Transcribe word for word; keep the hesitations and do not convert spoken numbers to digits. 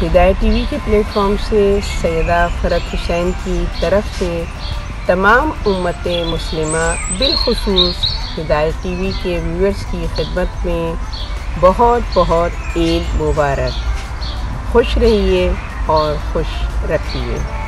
हिदायत टीवी के प्लेटफॉर्म से सैयदा फ़रत हुसैन की तरफ से तमाम उम्मत मुस्लिमा बिलखुसूस हिदायत टीवी के व्यूअर्स की खिदमत में बहुत बहुत ईद मुबारक। खुश रहिए और खुश रखिए।